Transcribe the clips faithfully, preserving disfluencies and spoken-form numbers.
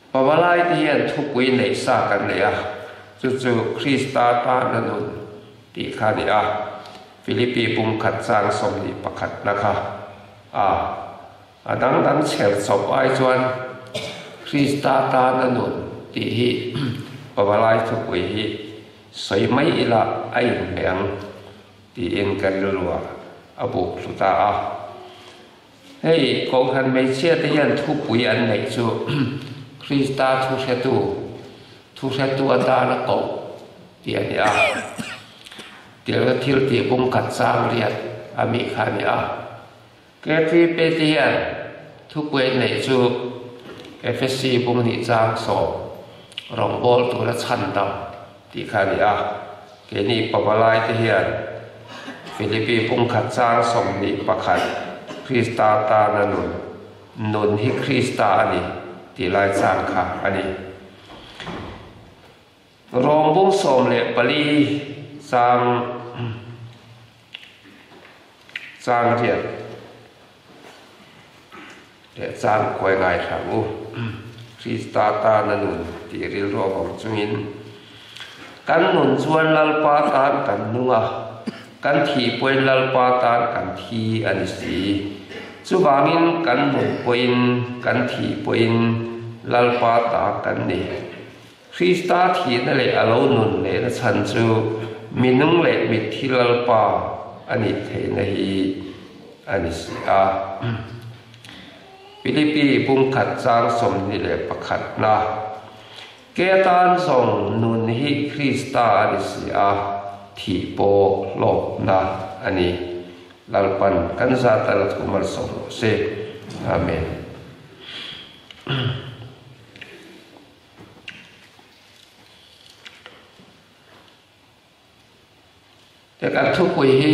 ปวารายที่เห็นทุกวิในสากันเลยอ่ะจู่ๆคริสตาตานันุนตีขานี่อ่ะฟิลิปปีปุ่มขัดสร้างสมดีประคัดนะคะอ่าดังดังเชิญศพไอ้จวนคริสตาตานันุนตีฮีปวารายทุกวิฮีสวยไม่ละไอ้เหมียงตีเอ็นกันรัวอบุกสุตาอ่ะเฮ้ยกองทันไม่เชื่อที่ยันทุกวิอันไหนจู่คริสตาทุกเชตุทุกเชตุอันดาละกบที่อันนี้อ่ะเดี๋ยวที่ที่ปุ่มขัดสร้างเรียนอามิขานี่อ่ะเกิดที่เป็นที่ยันทุกวิอันไหนจู่เอฟซีปุ่มนี่จางสอบรองบอลตัวละชันดำที่ขานี่อ่ะเกิดนี่ปวารายที่ยันฟิลิปปีปุ่มขัดสร้างสมนิประคัดคริสตาตานันุนนุนฮิคริสตาอันนี้ที่ลายสร้างค่ะอันนี้รองบุ้งสมเลปลีสร้างสร้างเทียนเดี๋ยวสร้างคอยไงครับโอ้คริสตาตานันุนที่เรียกว่าของจุนกันนุนชวนลลปาตานกันนัวกันทีป่วยลลปาตานกันทีอันสีจุบางินกันหนุนป่วยกันทีป่วยลลปาตากันนี่คริสตาทีนั่นแหละอารมณ์นุนเลยนะฉันจูมีนุ่งเล็กมีที่ลลปาอันนี้เทนฮีอันนี้สิอาฟิลิปปีปุ่มขัดสร้างสมนี่แหละประคัดนะเกตันส่งนุนฮิคริสตาอันนี้สิอาที่โปโลกนะอันนี้ลลปันกันซาตลทุมัลส่งเสอาเมนแต่การทุกวิธี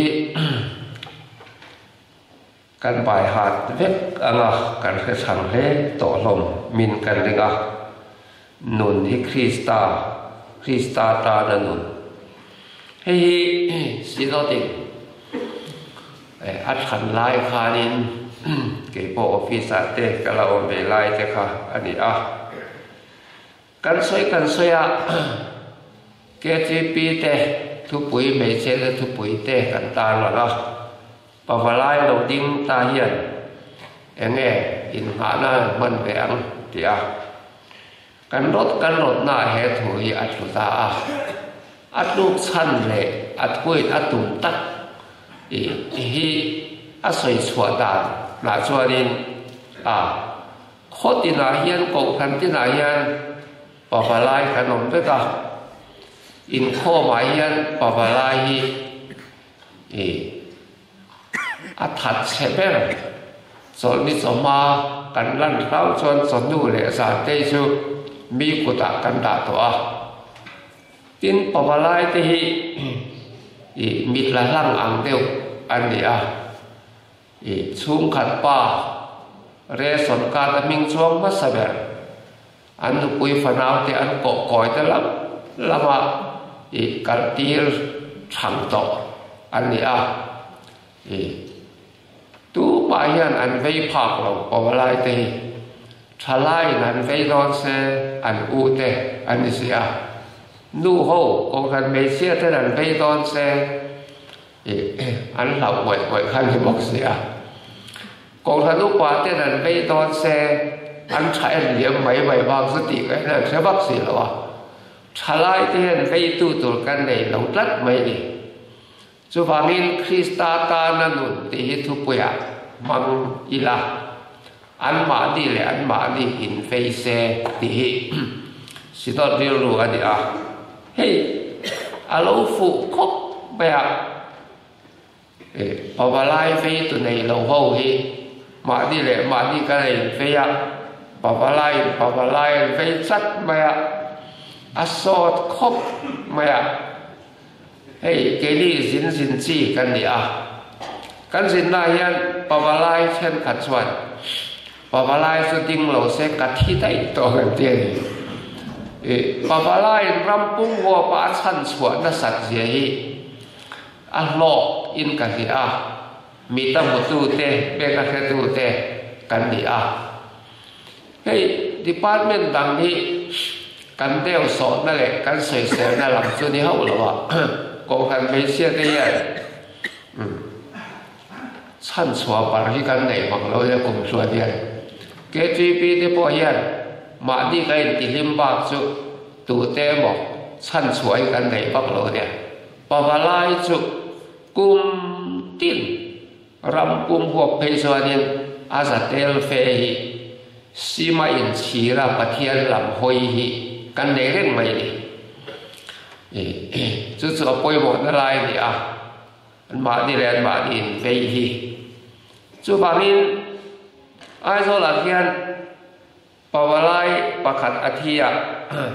การบ่ายหาดเวกอ่างการกระชังเล่ต่อลมมินกันเลยอ่ะนุนที่คริสตาคริสตาตานันุนเฮ้ยสิโนติอัดขันไล่คานินเก็บออฟฟิศเตะกะลาอมเบไล่เจ้าค่ะอันนี้อ่ะกันสวยกันสวยอ่ะเกจิปีเตะทุกปุ๋ยไม่เชื่อทุกปุ๋ยเตะกันตาหรอกปะวไล่เราดิ้งตาเหียนเอ็งเอ๋อินหาหน้ามันแหวงเดียวกันรถกันรถหน้าเหตุถุยอัดสุตาอัดลูกชั้นเลยอัดกุ้ยอัดตุ่มตัดอีฮีอัดสวยสวดดานหน้าสวดินอ่ะโคตรที่นาเฮียนกงคันที่นาเฮียนปะวไล่ขนมด้วยกันอินโคหมายยันปะปะลายอีอัฐัดเชเบลสอนมิสมากันลั่นเข้าชนสนดูเลสาเตชูมีกุตะกันดาตัวตินปะปะลายที่อีมิดละลังอังเดียวอันนี้อ่ะอีชุ่มขัดป้าเรศนกาตมิงช่วงมัสเบลอันนุปุยฟนาวที่อันเกาะก่อยแต่ละละมาอีกัดตีร์ช่างต่ออันนี้อ่ะอีตู้ปายันอันเวพักเราปวารายเตะชลายนันเวนอนเซอันอูเตอันนี้สิอ่ะนู่โฮกองกันเมเซียเท่านั้นเวนอนเซอีอันเหล่าหวยหวยขันที่บอกเสียกองทัพลูกป่าเท่านั้นเวนอนเซอันใช้เหลี่ยมไหมไหมบางสติกันนั่นใช่บักเสียหรอวะชลายที่เห็นไปตู้ตัวกันในหลงรัดไม่ดีจุฟังอินคริสตาตานันุนที่ฮิทุปยามังอิลาอันมาดีเลยอันมาดีหินเฟยเซที่ฮิสิตอดิรูอันนี้อ่ะเฮ้ยอาลูฟุคบไปอ่ะเอ๊ะพอมาไล่เฟยตัวในเราเขาเฮ้มาดีเลยมาดีกันเลยเฟยอ่ะพอมาไล่พอมาไล่เฟยซัดไปอ่ะอาสอดคบไม่อะเฮ้ยเกลี่สินสินซีกันนี่อ่ะกันสินนายยันปะวาลายเช่นขัดสวนปะวาลายสุดิงเราเสกัดที่ได้ตัวกันเตียนเอ๊ะปะวาลายรำปุ้งวัวปะชันสวนนัสัตเสียฮีอัลลอฮ์อินกันนี่อ่ะมีตั้งหมดตู้เตะเบกันแค่ตู้เตะกันนี่อ่ะเฮ้ย department đằng hi căn đeo sọนั่นแหละcăn sợi sẹoนั่นlàm cho đi hậu là vậy có căn mấy xe cái gì chăn xóa bảo hi căn này bằng lâu ya cùng xóa đi cái chi phí thì bao nhiêu mà đi cái thì lim bạc chú tụ tế một chăn xóa căn này bằng lâu đi bà bà lại chú cung tin ram cung hộp phê xóa đi à sa tel phê hi si ma in chi ra bát thiên làm hoi hi căn này rất mày đi chú chú bôi một cái lại đi à mà đi lên mà đi về hi chú bảo nên ai số là thiên bảo vào lại bảo khát ở thi à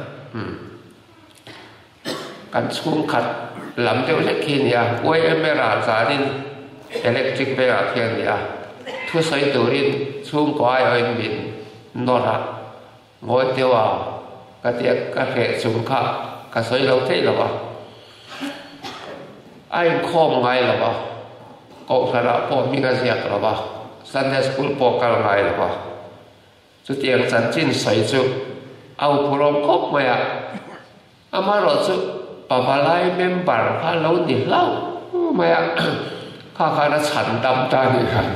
căn chung khát làm theo rất kỹ nha quay em bé ra ra nên electric bé ở thiên nha thu sấy từ nên chung có ai ở mình nó ra ngồi tiêu à cái tiệc cái hệ chung khát cái sấy lâu thế là bao ai khom ngay là bao cậu phải là bỏ mình cái gì là bao Sunday school bỏ cái ngay là bao chú tiếng chân chín sấy chú ao prom cốc mày à ama rồi chú bà bà lại member khá lâu đi lâu mày à khá khá là chán đam ta đi khá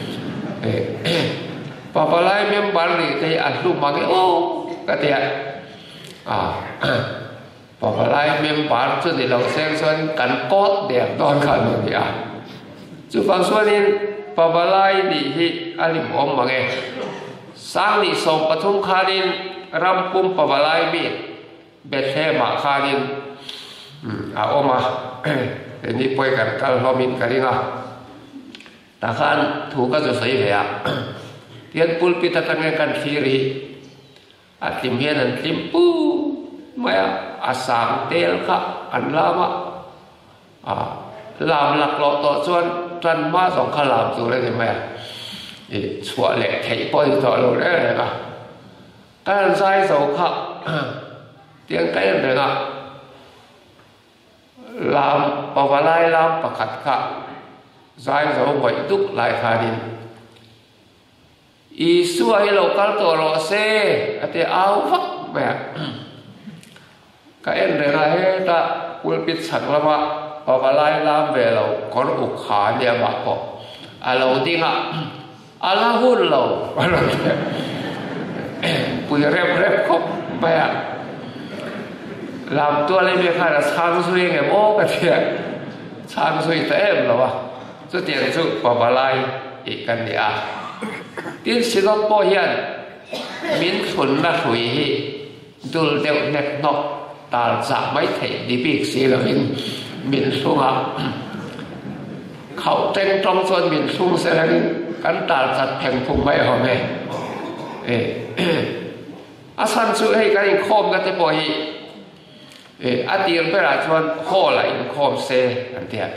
bà bà lại member đi thì ăn lúc mà cái ô cái tiệc à bà bà lại member chú đi lâu xem xuân cắn cốt đẹp đón khá nữa đi à chú phang xuân nên bà bà lại đi thì anh em ôm mà nghe sáng đi sông bắt thung khá nên ram cung bà bà lại biết biết thế mà khá nên à ôm à để đi quay gần cả lo mình cái đi ngà ta khăn thủ cái rồi sấy về à tiền pulpit ta tăng cái căn khí ri à tìm hiền anh tìm pu mày à sáng tel khá anh làm à làm lạc lọ tọt chuan chuan má sòng khá làm rồi đấy mày chua lệ thấy bơi tọt rồi đấy này cả cái anh sai sầu khá tiếng cái này ngà làm bảo vào lại làm bạc khát khát giải dấu vậy đúc lại khá đi ý xua hay lâu cá tổ rõ xe ở đây áo vắt mẹ cái em này là hết ta quên biết sẵn lắm ạ bảo vào lại làm về lâu có ục khá nhà bạc có à lâu đi ngạ à là hôn lâu bùi rep rep khóc mẹ làmตัวเลยมีใครละชางซุยไงโม่กันเถอะชางซุยเต็มหรอวะสุดที่สุดปะปะไลอีกกันเดียที่สิงคโปร์ยันมินขุนนักหุยดูเดียวเน็ตนกตาจะไม่ถึงดีปีกสีละมินมินสุ่งอ่ะเขาเต็งตรงส่วนมินสุ่งเสร็จแล้วกันตาจัดแผงพุ่งไม่หอมเลยเอออาสันสุให้กันโคมกันจะปล่อยอาทิตย์เป็นอะไรชวนข้อไหลข้อเซอันเดีย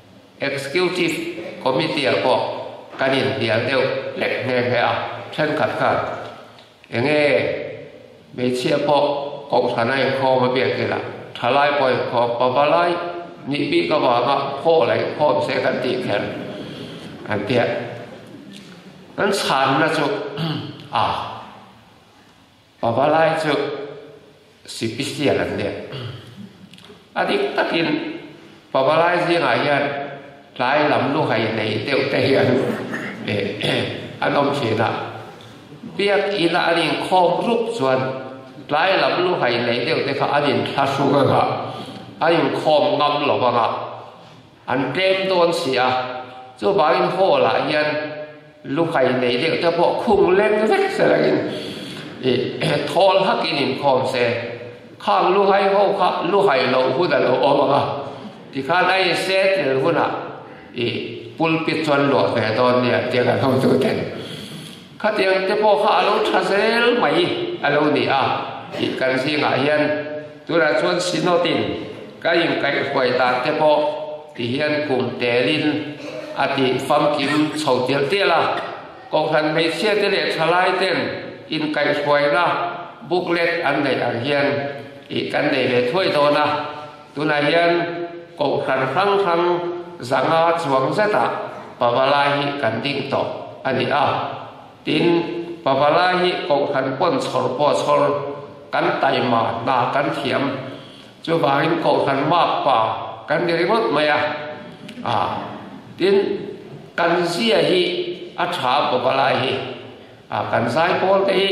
executive committee ก็การยินเดียวเดียวเล็กเงี้ยเงี้ยเช่นขัดขัดอย่างเงี้ยไม่เชื่อพอกองฐานให้ข้อมาเบียดกันละทลายปล่อยข้อปะปะไลนี่ปีก็บอกว่าข้อไหลข้อเซกันตีแขนอันเดียนั้นฉันนะจุอ่าปะปะไลจุสิพิเศษอันเดียอดีตตะกินปะปะไลสิงหยันหลายลำลูกไห้ในเตียวเตียนเอออันอมเชนะเบียกอีละอันนี้คอมรูปส่วนหลายลำลูกไห้ในเตียวเตียเขาอันนี้ทัศน์กันค่ะอันนี้คอมงำหลอกกันอันเต็มโดนเสียจู่บ่าวอินโฟละยันลูกไห้ในเตียวแต่พอคุ้งเล่นเล็กเสียกินเออทอลฮักกินคอมเซข้างลูกไห้เขาข้าลูกไห้เราพูดแต่เราออกมาที่ข้าได้เซตหรือพูดอ่ะอีปุลปิดชนหลวงแต่ตอนเนี่ยเจ้ากันเขาตัวเต็มข้าเตียงแต่พอข้าเราทัศน์ใหม่เราเนี่ยอ่ะอีกันสิงห์ยันตัวเราชวนสิโนตินก็ยังไกลไกวตาแต่พอที่ยันกลุ่มเตลินอาทิฟังกิมเฉาเตียเตี้ยละกองทัพไม่เชื่อเตลิทลายเต้นอินไกลไกวละบุกเล็ดอันใดอันยันอีกันใดเลยถ้วยโตนะตัวนายยันกองทัพครั้งครั้งสังอาจหวังเสตะปะวะลายกันดิ้งต่ออันนี้อ่ะตินปะปะลาฮิกองขันป้นสอปอสอกันไตมาดากันเถียมจูบาหินกองขันมาป่ากันเดริมดมาอ่ะอ่าดินกันเสียฮิอัฐาปะปะลาฮิอ่ากันสายปอลเตฮิ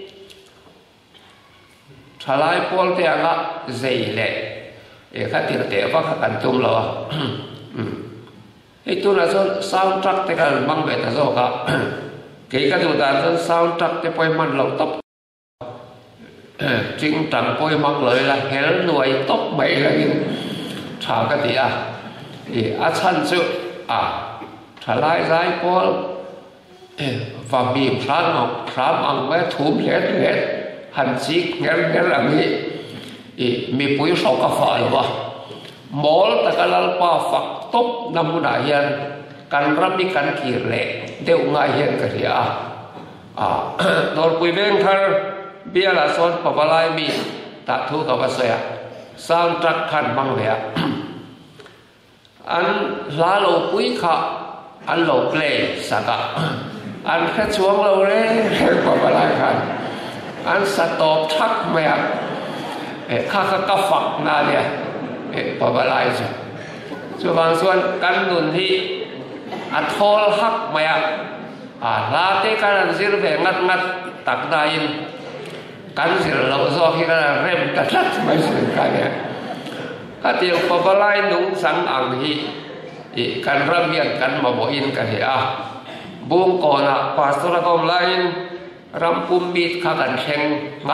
ทลายปอลเตอะละเจเล่เอขัดติรเตะว่าขันตุมเราอ่ะitu nasun soundtrack te kan bang be ta zo ka ke ka du ta sun soundtrack te poi man lo top chính trăng poi mang lợi là hel nuôi top bảy là cái thả cái gì à thì à chân sự à thả lại giải pol và mìm sáng ngọc sáng ăn với thúm lết lết hành xí nghe nghe là mi thì mi bùi sầu cà phê rồi ba mol ta cái lal pa phật top năm đại hiềnกันรับมีกันกี่เละเดี๋ยวง่ายเห็นกันอ่ะอ่าโดนปุยเบ่งทารเบียร์ละส่วนปะปะลายมีตัดทุกข์กับภาษาสร้างจักขันบังเลยอันลาโลปุยขะอันโลเกลสักะอันแค่ช่วงเราเลยปะปะลายขันอันสตอบทักไม่อ่ะเอ๊ะข้าข้าก็ฝักนาเนี่ยเอ๊ะปะปะลายสิส่วนบางส่วนกันนุนที่อัทอลฮักไม่อ่ะอ่าลาเตกันสิรเวงัดงัดตักได้ยินกันสิเราโซ่ที่กันเริ่มตัดลัดไม่ใช่กันเนี่ยถ้าเดี๋ยวปะปะลายนุ่งสังอังฮีอีกันระเบียนกันมาบ่อินกันเหรอบุ้งก่อนอ่ะปาสระกอมไลน์รำปุ่มบีดข้ากันเชงมา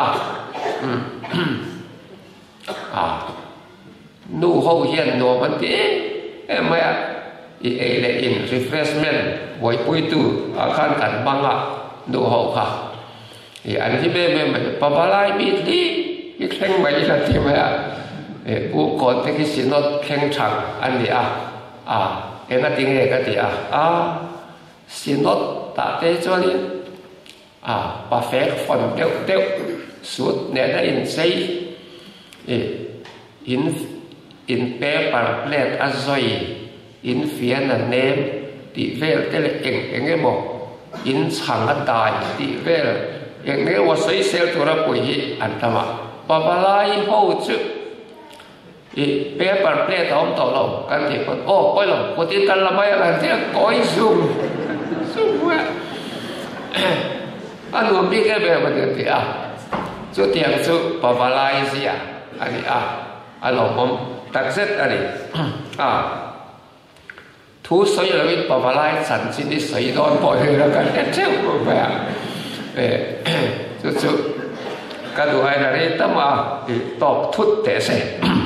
อ่านู่เขาเฮียนโนมันตีเอ้ไม่อ่ะอีเอเลอิน refreshment ไว้ปุยตู้อาคารกันบังอ่ะนู่เขาค่ะอีอันที่เบ้เบ้ไม่ปะปะลายบีดลีอีเข่งไม่ละที่ไม่อ่ะเออบุ้งก่อนที่กิสินอดเข่งฉังอันนี้อ่ะอ่าเอ็งก็ติงเองก็ติอ่ะอ่าสินอดตาเตจวลีอ่าปะเฟกฟอนเดียวเดียวสุดเนี่ยได้อินเซย์เออินอินเปเปอร์เพลทอัซอยอินเฟียนเนมติเวลเตลเองเองเงบอกอินสังกัดได้ติเวลเองเงว่าใส่เซลตัวรับปุ๋ยอันธรรมะปะปะลายหูจุอีเปเปอร์เพลทอมต่อเรากันที่คนโอ้ไปหรอกคนที่กันละไม่อะไรเที่ยก้อยซุ่มซุ่มว่าอันนู้นพี่แกแบบมันเดียวจุดเทียงจุดปะปะลายสิอ่ะอันนี้อ่ะอันหลงผมตักเสร็จอันนี้อ่ะทุสอยเลยปะปะลายสันสินิสัยโดนปล่อยเลยแล้วกันแค่เจ้าแบบเออจุดจุดก็ดูไอ้นั่นนี่ตั้งมาตอกทุดแต่เสร็จ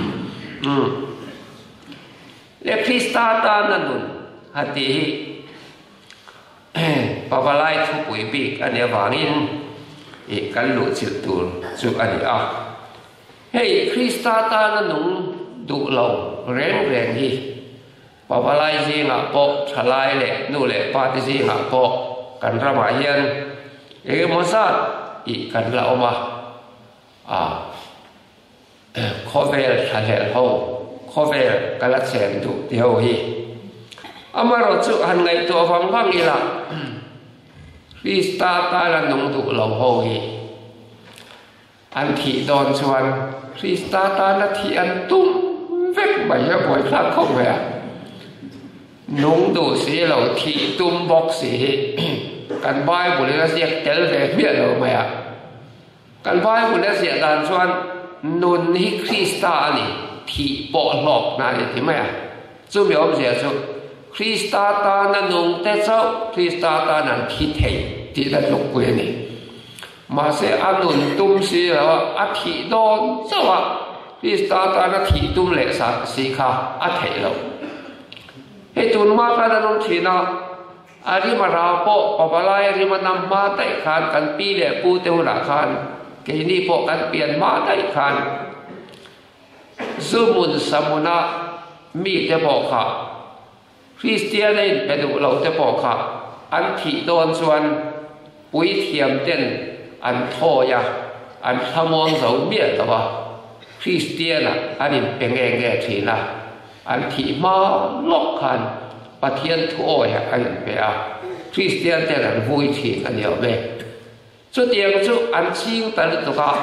เลคริสตาตานันนุนฮัตติปะปะลายทุกวิบิกอันนี้วางินอีกกันหลุดจิตตูจุดอันนี้อ่ะเฮ้ยคริสตาตานันนุนดูเราเร่งเร่งฮีปะปะลายสิงะโปทลายเละนู่นเละปาติสิงะโปกันระมาเฮียนเอ๋มอสัดอีกกันละออกมาอ่าข้อเวลทะเลเขาข้อเวลกระเซ็นดูเดียวฮีอามาเราจุหันไงตัวฟังฟังอีละคริสตาตาละนงดูเราโฮฮีอันที่ดอนชวนคริสตาตาละที่อันตุ้มเวกใบยะบ่อยครั้งเข้าไปนงดูสีเราที่ตุ้มบอกสีกันใบบุรีเสียเตลเวียเราไหมอ่ะกันใบบุรีเสียดานชวนนุนฮิคริสตานี่ที่ปอหลอกนั่นเองไหมอ่ะจุ่มยอมเสียจุคริสตาตานั่นนงแต่เจ้าคริสตาตานั่นที่เทที่ได้ลูกเวนี่มาเสียอันนุนตุ้มสีแล้วอาทิโดนเจ้าว่าคริสตาตานั่นที่ตุ้มเละสักสีขาอาเทเราเฮ้ตุนมากันนั่นทีน่ะอาริมาราโปปะปะลายอาริมานำมาได้ขานกันปีเดปูเตวราขานเกนี่พวกกันเปลี่ยนมาได้ขานซุมุนสมุนะมีเตปอกค่ะคริสเตียนเป็นดูเราเตปอกค่ะอันที่โดนส่วนปุยเทียมเต้นอันโทยะอันทมองเสาเบี้ยตัวคริสเตียนอ่ะอันนี้เป็นเองแก่ทีละอันที่มาลอกขันปะเทียนทั่วอย่างอันเป็นอ่ะคริสเตียนแต่ละวุ้ยทีอันเดียวเลย chút tiếng chút ăn chiên ta được cả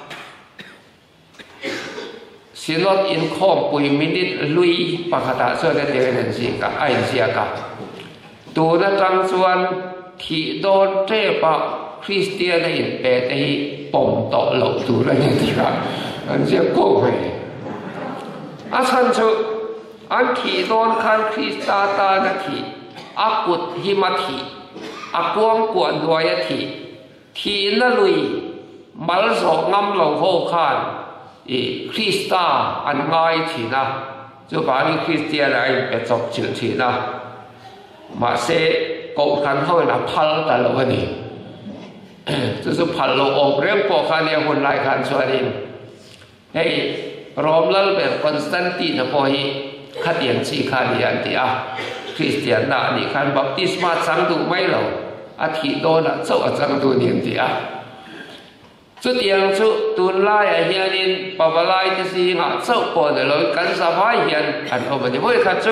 xin lỗi in khom bùi minute lui bạc hạt cho nên điều này gì cả ai gì cả tu na trăng xuân thị đôn chế bạc Christian in bề đây bồng tọ lẩu tu là như thế cả anh sẽ cố về à chân chú anh thị đôn khăn Christa ta na thị à cột hima thị à quang quần đuôi thị thị na lui mal zo ngam lẩu vô khan ý Christa anh ngay thị na chú bảo như Christian là anh phải chọc chữ thị na mà sẽ cậu khăn thôi là phal ta lẩu này chú chú phal lẩu ốp riêng bộ khăn này hôn lại khăn xóa đi hey Rome lal be Constantine po hi khatiang chi khani an ti a Christian na ni khan baptisma sang du mai lo a thi do na chau a chang du ni ti a chu tiang chu tun lai a hianin pawalai ti si nga chau po ne lo kan sa vai hian an o mani moi kha chu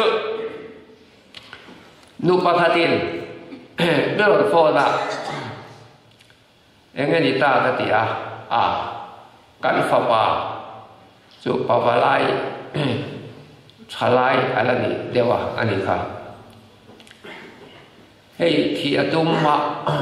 nu pa khatin no fo na engeni ta ta ti a a kan fa pa chú pawalai chalai alani dewa anika hey khi atum ma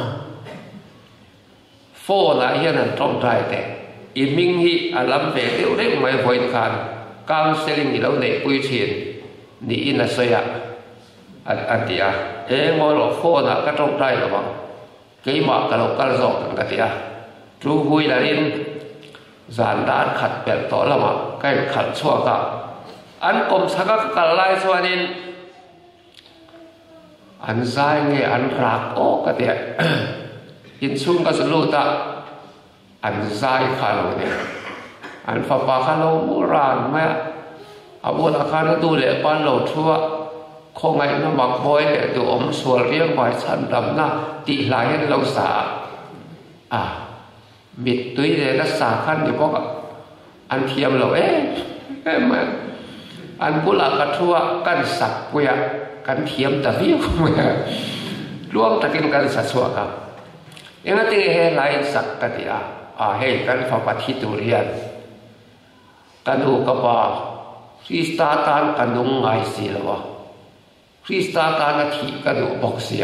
phô là hiện hành trong trái tệ in minh hi alam về tiêu đấy mai voi khan counseling ni lâu này quy trình ni in là soi à anh tia em ngồi lo phô là cái trong trái là bằng cái mà cái lo cái giọt cái tia chú vui là in giàn đan khát bẹt tỏ là mà cái khát xua cả anh cùng sắc cả lại xua nên anh dài nghe anh rạc ô cái đấy in xuống cái sưu ta anh dài khá lâu đấy anh phá phá khá lâu mua ràn mà à bố là khá nó tu lệ ban lâu chua không ngày nó mặc bôi để tụ ống xua riêng ngoài sẵn đầm na tị lại lâu xả à mít túi để nó xả khăn thì bóc anh thiêm lâu ế em anh cũng là cái thua căn sạch quê căn thiêm ta viết không luôn ta kinh căn sạch xua cả em nói tiếng hè lại sạch ta thì à à hey căn phải bắt hít tu riêng căn u cái bà Christa tan căn đúng ngay xí là Christa tan là thị căn u bọc xí à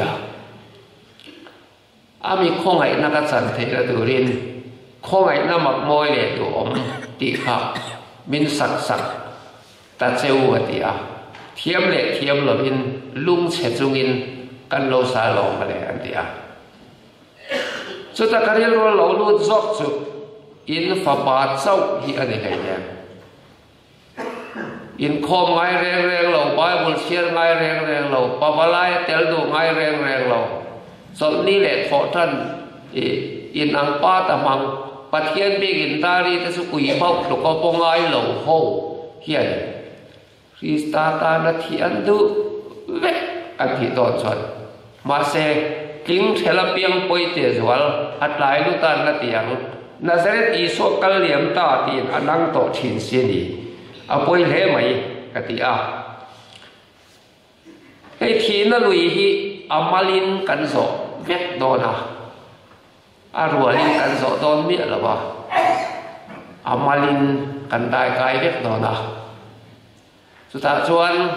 à mình không hay nó cái chân thế là tu riêng không ai nắm mặc môi để tụ ống tị khắp min sắc sắc ta trêu ở tị à thiêm lệ thiêm là min lung chết trung in căn lâu xa lâu mà lệ anh tị à cho ta cái lâu lâu luôn dọc chú in phá bát châu hi anh ấy hay nhé in khom ngay rèn rèn lâu Bible share ngay rèn rèn lâu Pawalai tel đồ ngay rèn rèn lâu cho ní lệ thọ thân in ang pa ta mang bắt hiện bị in ta đi ta su quỷ bọc đồ có bông ai lẩu hồ hiện Christa ta là thiện du vết anh thị đòn chuẩn mà xe kính thế là biếng bôi tiền rồi hạt lại lúc ta là tiếng na sẽ đi số cái liềm ta tiền anh đang tổ chín xin đi à bôi lẽ mày cái gì à cái thì nó lùi hi amalin cắn gió vết đó na à rồi linh căn số đón miệng là bao, amalin căn đại cái biết đó nào, chúng ta chọn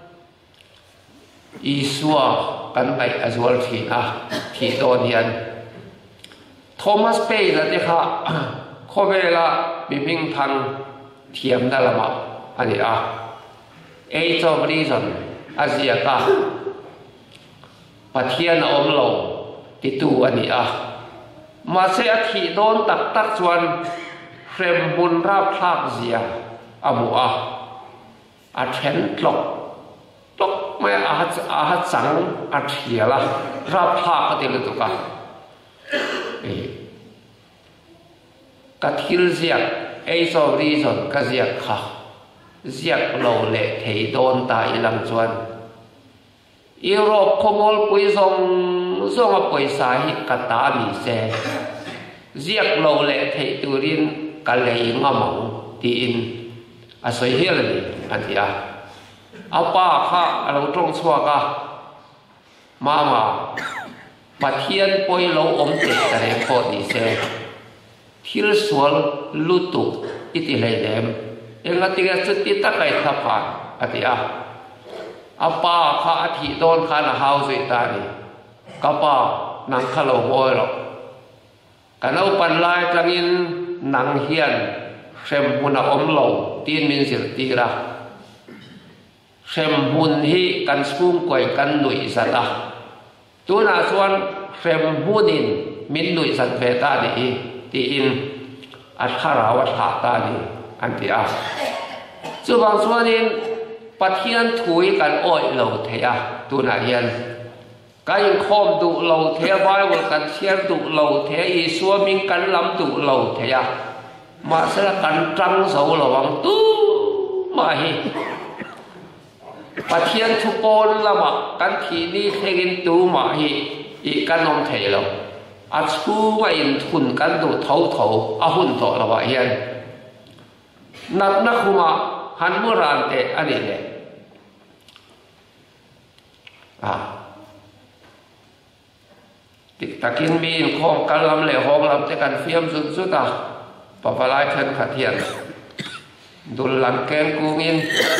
Isua căn đại Azul thì à thì đón hiện Thomas Paine là thế khác, có vẻ là bị mình thằng thiểm đó là mà anh ấy à, eight of reason Asia cả, phát hiện ông lâu thì tu anh ấy à mà sẽ thị đôn tắc tắc chuan frem bun ra phak zia amu a a then tlok tlok mai a a chang a thia la ra phak te le tu ka e ka thil zia e so reason ka zia kha zia lo le thei đôn ta ilang chuan Europe khomol pui zong do ngọc bồi sa hi cả ta bị xe giặc lâu lệ thấy tự nhiên cả lấy ngầm tin à soi hiền là gì anh chị à áo ba ha lâu trong xua cả mà mà ปัทเทียนปอยเราอมเจ็ดแต่เรื่องโคตรนี่เสียที่เราสวลลุตุอิติเลยเดมเองก็ติดสุดที่ตะไคร้ทับผ่านอธิอาอาป้าข้าอธิโดนข้าหน้าเฮาสุดตานี่ก็ป้านังขลุ่มโอยหรอกกันเอาปันลายจังอินนังเฮียนเชมมุนอมเหลาตีนมินสิรตีระเชมมุนฮีกันสปุ่งก่อยกันหนุ่ยสัตว์ตัวน่าส่วนเชมมุนินมินหนุ่ยสัตว์เวตาดีตีอินอัดขาราวัฏตาดีอันที่อ่ะส่วนบางส่วนนี้ปะเทียนถุยกันอ้อยเหลาเทียตัวน่าเฮียนก็ยังคอมดุเหลาเทียไว้ว่ากันเชียร์ดุเหลาเทียอีสัวมิงกันลำดุเหลาเทียมาเสละกันจังเสาระวังตู้มาฮีปะเทียนทุกคนละมากันทีนี้เทียนตู้มาฮีอีกันนมเทลอาชูว่าอินทุนกันดูเท่าเท่าอาหุ่นโตละวะเฮียนนัดนักขุมาหันมุรานเตอันนี้เลยอ่ะติดตะกินมีนของกันลำเหล่ห้องลำจะกันเฟียมสุดสุดอ่ะปะปลายเชิญขัดเทียนดุลลันแกงกูงิน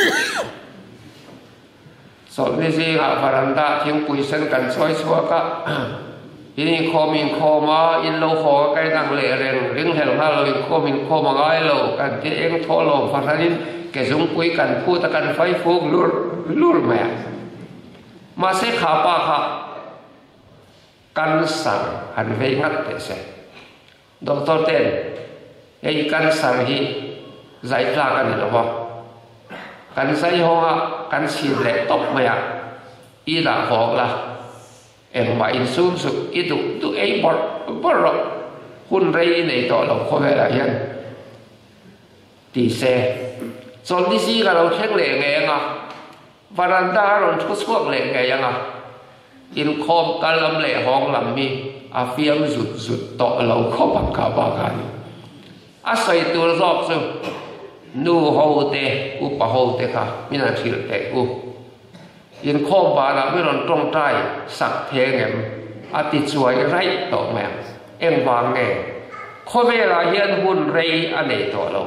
สอนนี่สิฮะฟารันดาเทียงปุยเส้นกันช่วยชัวก็อินคอมินคอมาอินโลคอใกล้นังเล่เร่งริงเฮลฮาโลอินคอมินคอมาไงโลกันที่เองทอลงฟารันินแกซุงปุยกันพูดกันไฟฟุกลุรลุรแม่มาเสกขาปาค่ะกันสั่งหันไปงัดเตะเสดอกตอเต้นไอ้กันสั่งฮีใจกล้ากันหรือเปล่ากันใส่ห้องกันสีเหล็กตบมาอ่ะอีด่าหอกละเอ็มว่าอินซูมสุอีดุดุไอ้บอลบอลหุ่นไรในต่อเราเขาไม่ได้ยังตีเสส่วนที่สี่ก็เราเช็คเหล็กไงอ่ะวารันดาเราทุกช่วงเหล็กไงยังอ่ะอินคอมกันลำเหล็กห้องลำมีอาเฟียมสุดสุดต่อเราเข้าบังคับกันอาศัยตัวรอบซึ่งนูโฮเตอุปโฮเตค่ะมินาทีเตอุยินข้อมบาละไม่รอนตรงใจสักเทงเอ็มอาติสวยไรต่อแม่เอ็งวางเงข้อเวลาเฮียนหุ่นไรอันไหนต่อเรา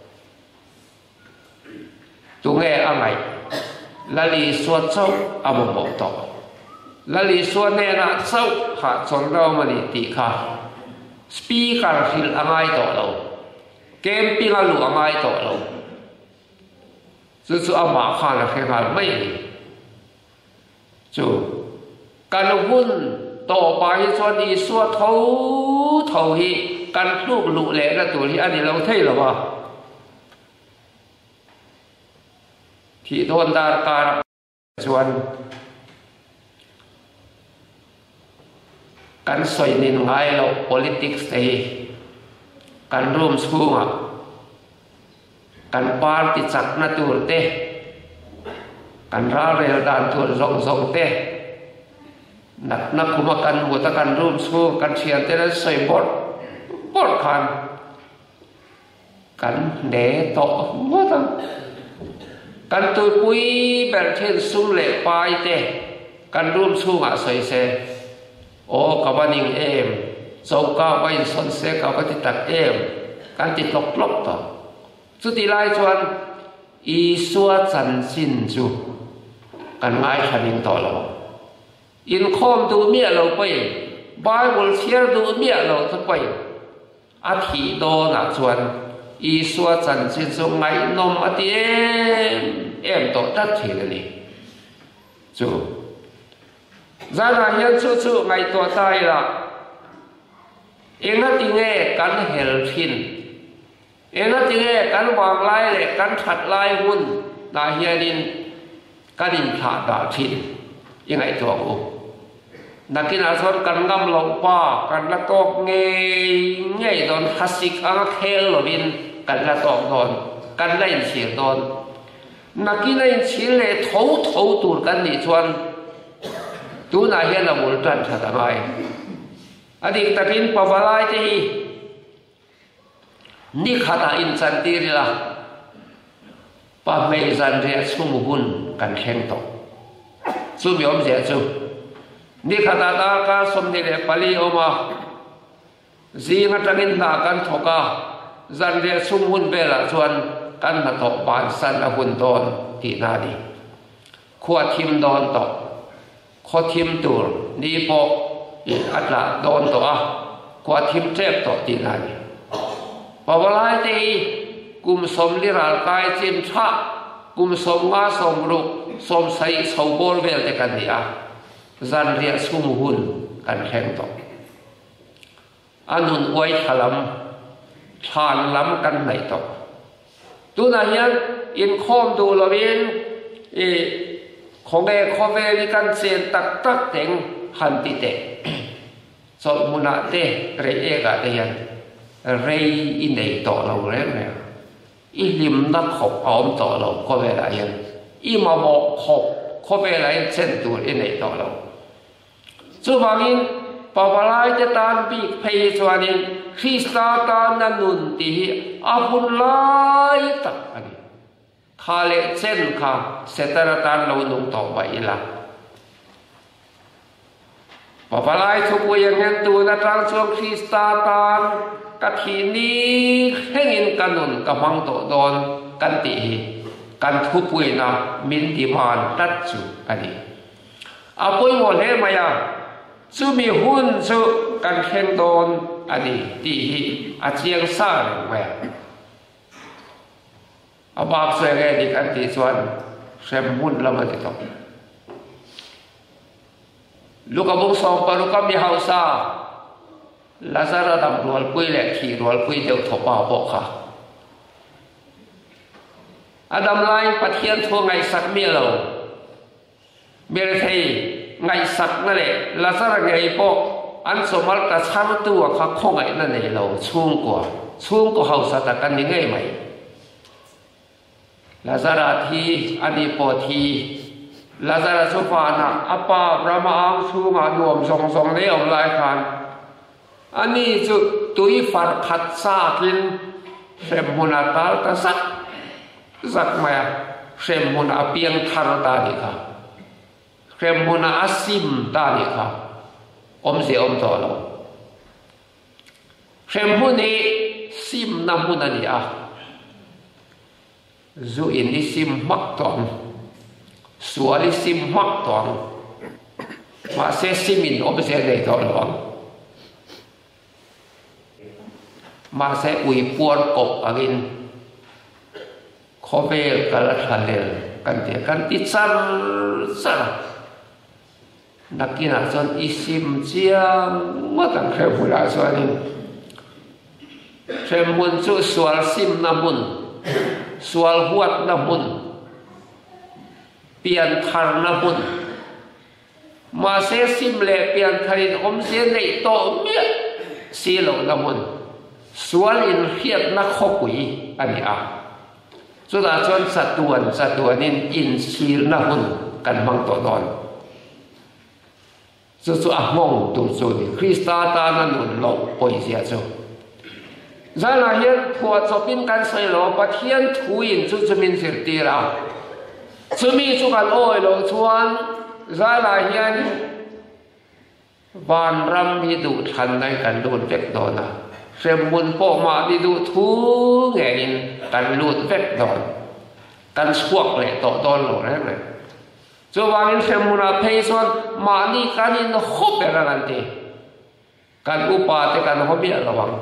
ตัวเงอะไรละลีสวดเศร้าอาบบอกต่อละลีสวดเนนะเศร้าขาดสนเรามันติค่ะสปีกาฟิลอะไรต่อเราเกมปีกาลูอะไรต่อเราจู่ๆอามาข้านะแค่กันไม่จู่การหุ่นต่อไปส่วนอีส่วนเท่าเท่าที่การลูกลูกแหล่ละตัวที่อันนี้เราเท่หรือวะที่โดนดาการส่วนการสอยนินไงเรา politics เอการร่วมสู้อ่ะการปาร์ติจักรนัตุรเตการร่าเริงดานตัวสองสองเตนักนักขุมกันบุตรการร่วมสู้การเชียร์เตนั้นใส่บอดบอดขันการเดต่อว่าตั้งการตัวปุยแบบเช่นสุ่มเละปลายเตการร่วมสู้อ่ะใส่เสโอ้กับวันนิงเอ็มโซก้าไปสนเสกับปฏิตักเอ็มการติดล็อกล็อกต่อสุดที่ไล่ชวนอีสัวจันสินจูกันไล่ขันิงต่อเราอินคอมดูเมียเราไปไบเบิลเชียร์ดูเมียเราทั้งไปอาทิโดนะชวนอีสัวจันสินจูไงนมอาทิเอ็มเอ็มต่อตัดทีเลยจูจานนั้นยันสู้สู้ไงตัวตายละเองนั่นจริงเอ๋กันเฮลทินเองนั่นจริงเอ๋กันวางไล่เลยกันถัดไล่หุ่นดาเฮียดินกันอินขาดาทินยังไงตัวกูนักกินอาสวรกันงำลงป้ากันละตอกเงยเงยโดนฮัสซิกอังเคลโลบินกันละตอกโดนกันเล่นเสียโดนนักกินเล่นเสียเลยเท่าเท่าตัวกันนี่ชวนตัวนาเฮียนมุลตันชะตาไงอดีตตะกินปะวะลายที่นี่ขาดอินสันติริละปะเมซันเรียสุ่มหุ่นกันแข่งต่อสุ่มยอมเสียจู่นี่ขณะตาการสมนิเลปลีออกมาจีงัดจังอินนากันทกาจันเรียสุมหุ่นเบลชวนกันนัทบานสันอหุ่นโดนที่นาดีขวดทิมโดนตกขวดทิมตูร์นี่พออัตละโดนตัวขวดทิมเจ็บตกที่นาดีพอเวลาที่กุมสมลิราลกายจิมชะกุมสมงาสมรุกสมใส่สมบูรณ์เวลเดกันนี่อ่ะจันเรียสุมหุ่นกันแข่งตกอันนั้นอวยขลังทานล้ำกันไหนต่อตัวนั้นยังอินคอมดูเราเองของเอคอเวลิกันเซียนตักตักเต็งหันติเตะสมุนาเตะเรเอกะเตียนเรย์อินเดต่อเราเรื่องเนี่ยอีลิมนักขบอ้อมต่อเราก็เวลายังอีมาบอกขบก็เวลาเส้นตัวอินเดต่อเราสุภาพินปะปะลายจะตานปีกเพยสวานินคริสตาตานันุนตีอาบุลลายตักอันนี้ข้าเลเส้นข้าเสตระตานเราหนุ่มต่อไปละปะปะลายทุกวันยังตัวนักทางช่วงคริสตาตานกัทีนี้เฮงินกันนุนกำมังโตโดนกันตีกันทุกวันนะมินดิมานตัดจูอันนี้อาปุยหมดเลยไหมอ่ะซูมีหุ่นซูกันแข่งโดนอันนี้ที่อาเจียงซ่าเลยแหวะอาบาปเสกดีกันที่ส่วนเสมหุ่นละมันติดต่อลูกกับบุษบปรุกับมีเฮาซาลาซาระดำรัวปุยเล็กขี่รัวปุยเดียวถบเอาปอกค่ะอาดัมไลน์ปะเทียนทัวไงสักเมียเราเมียไทยไงสักนั่นแหละลาซาระไงปอกอันสมัยแต่ช้ำตัวเขาคงไงนั่นเองเราช่วงกว่าช่วงก็เฮาซาตะกันยังไงไหมลาซาระทีอันนี้ปอทีลาซาระสุฟานะอัปปาประมาอังชูมาดวมสองสองเลี้ยวลายคันอันนี้จุดตุยฟัดขัดซากินเสมมุนาตาลตะสักสักมาเสมมุนาเปียงทารตาดิค่ะเสมมุนาอัสิมตาดิค่ะอมเสียอมต่อเราเสมมุนีซิมนามุนันยาจูอินอิซิมมักตองสวลิซิมมักตองมาเซซิมินอมเสียในต่อเรามาเสอุยปวนกบอากินขอเบลกันละทันเลกันเดียกันติดซันซันนักกินอาจารย์อิซิมเจียงมาตั้งแต่ผู้ลาส่วนนี้เชมุนสุสวลซิมน้ำมุนสวลหัวน้ำมุนเปลี่ยนทางน้ำมุนมาเสซิมเล่เปลี่ยนทารินอมเสียในโตเมียสีเหลาน้ำมุนสวนอินเขียดนักขกุยอันนี้อ่ะสุดาชนสัตวนสัตวนินอินชีนักหุ่นกันบังต่อดอนสุดสุดอ่ะมองตุนสุดคริสตาตานันนุนหลบปอยเสียจูใจหลายเห็นผัวจบินกันใส่หลบปะเทียนถุยจุดจมินสิตีเราจะมีจุกันโอ้ยหลงชวนใจหลายเห็นบานรำมีดูทันในกันโดนเด็กโดนนะเสมมุนโปมาดีดูทูเงินกันลูดเวกดอนกันสวกเลยต่อตอนหลงเลยจนวันนี้เสมมุนาเพย์ส่วนมานี่กันอินฮอบเบลันตีกันอุปาเตกันฮอบเบียระวัง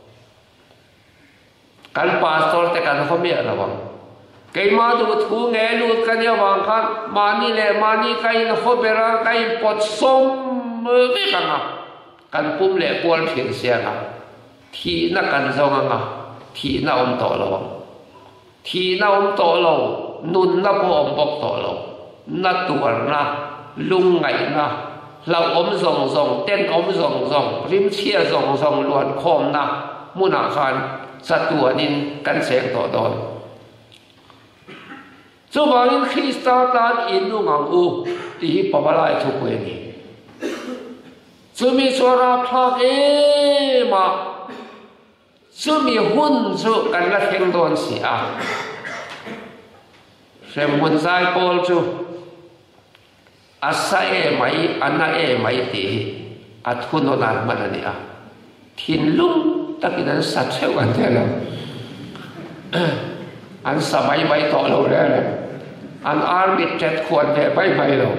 กันปาสโตเตกันฮอบเบียระวังเกี่ยมาดูทูเงินลูดกันยาวังกันมานี่เลยมานี่กันอินฮอบเบลันกันอินปดสมเวกันอ่ะกันปุ่มเล่กวนเพียงเสียกันที่นักการเจ้างังที่น่าอมต่อเราที่น่าอมต่อเรานุนน่าพออมบอกต่อเราน่าตัวนะลุงไงนะเราอมส่งส่งเต้นอมส่งส่งริมเชี่ยส่งส่งล้วนคมนะมุนาคารสัตว์นินกันเสียงต่อตอนเจ้าบ่าวคริสตาตานอินนุงังอูที่ปะปะลายทุกเวนีจะมีสวราพลักเอมาจะมีหุ่นจูกันละเข่งโดนเสียเสมหุ่นใจโปลจู asa e mai ana e mai ti athuno nan manani a thin lung takinan sa cheu an te lo an samai mai to lo le an army tet khon ve bai bai lo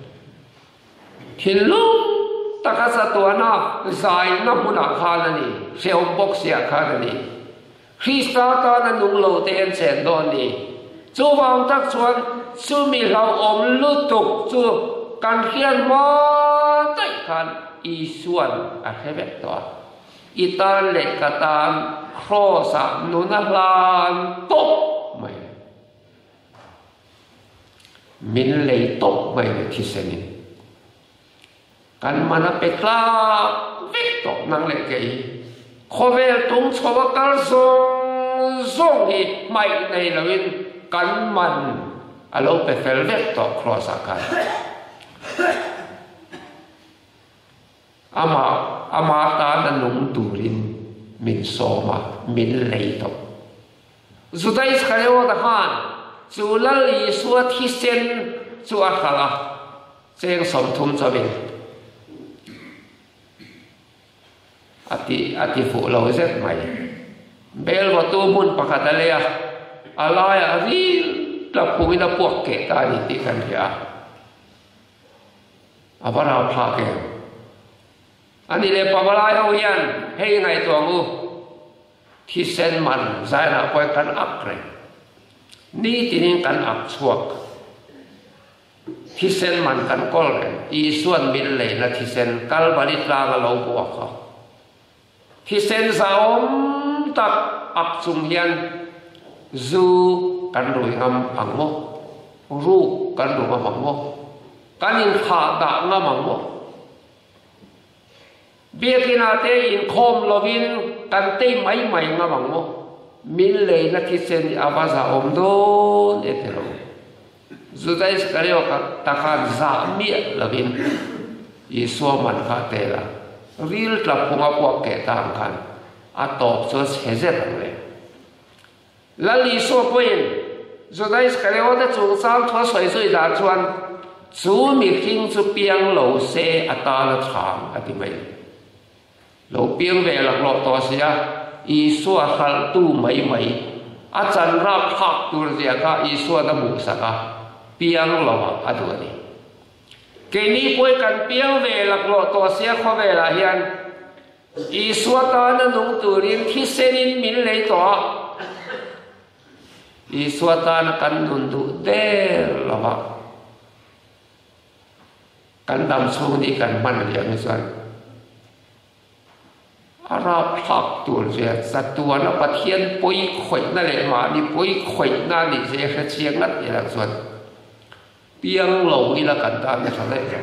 thin lung takasa to na zai na muna khanani seu box ya khanani Krista ta na nung lo te en chen don ni chu wang tak chuan chu mi lau om lu tuk chu kan hian ma tai khan i suan a khebek to itan le katan cross a nuna lan top mai min le top mai thi senin kan mana pekla vek to nang le ke khovel tung chowa kal zong zong hi mai nei lawin kan man alo pe fel vek to cross a kan ama ama ta na nung turin min soma min lei to zudai skhaleo da han chu lali suwa thi sen chu a khala cheng som thum chabin ati ati fu lo zet mai bel wa tu mun pakhatalea alaya ri la phumina puak ke ta ni ti kan ya abara pha ke ani le pabalai ho yan hei ngai to ngu thi sen man zai na poi kan ak re ni tinin kan ak chuak thi sen man kan kol re i suan min le na thi sen kal bali tla ga lo bo kha thi sen sa om tak ak chung hian zu kan rui ngam ang mo ru kan ru ngam ang mo kanin kha da ngam ang mo biakina te in khom lovin kan te mai mai ngam ang mo min le na thi sen abaza om don etero zudai skario ka takhan za mi lovin i so man kha te la ril tla phunga po ke tang khan a top so heze le lali so poin zudai skario da chu sang thwa soi soi da chuan chu mi king chu piang lo se ata la thang ati mai lo piang ve la lo to sia i so hal tu mai mai a chan ra phak tur zia ka i so da mu sa ka piang lo a du ni ke ni poi kan piang ve la lo to sia kho ve la hian i so ta na nung turin thi senin min le to i so ta na kan nun du de lo ba kan dam chung ni kan man ya mi san ara phak tur zia satwa na pathian poi khoi na le ma ni poi khoi na ni je kha chiang ngat ya la suan piang lo ni la kan ta ne thale ja